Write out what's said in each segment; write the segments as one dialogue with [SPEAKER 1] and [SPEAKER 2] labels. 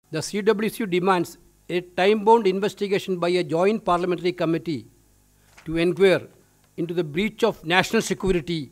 [SPEAKER 1] The CWC demands a time-bound investigation by a joint parliamentary committee to inquire into the breach of national security.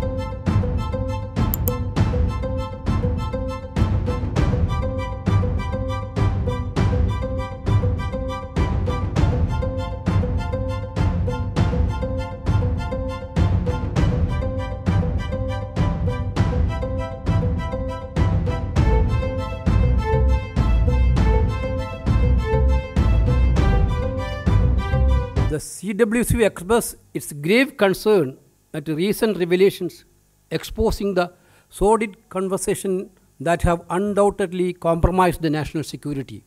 [SPEAKER 1] The CWC expressed its grave concern at recent revelations exposing the sordid conversation that have undoubtedly compromised the national security.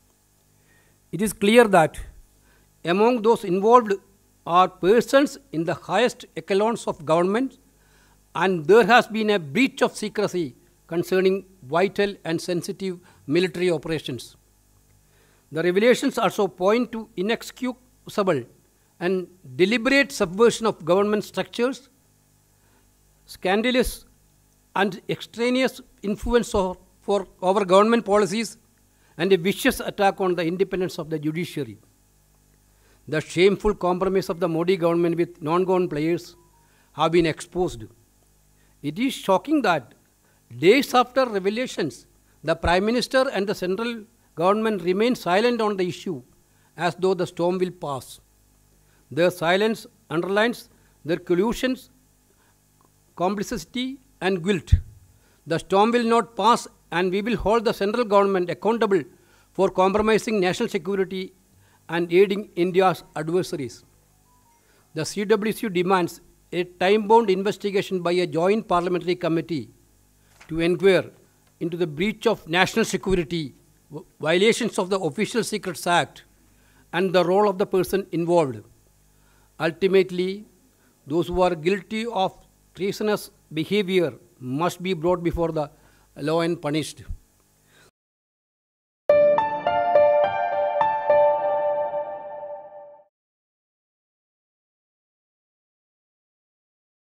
[SPEAKER 1] It is clear that among those involved are persons in the highest echelons of government, and there has been a breach of secrecy concerning vital and sensitive military operations. The revelations also point to inexcusable and deliberate subversion of government structures, scandalous and extraneous influence over government policies, and a vicious attack on the independence of the judiciary. The shameful compromise of the Modi government with non-government players have been exposed. It is shocking that days after revelations, the Prime Minister and the central government remain silent on the issue as though the storm will pass. Their silence underlines their collusion, complicity and guilt. The storm will not pass, and we will hold the central government accountable for compromising national security and aiding India's adversaries. The CWC demands a time-bound investigation by a joint parliamentary committee to inquire into the breach of national security, violations of the Official Secrets Act, and the role of the person involved. Ultimately, those who are guilty of treasonous behavior must be brought before the law and punished.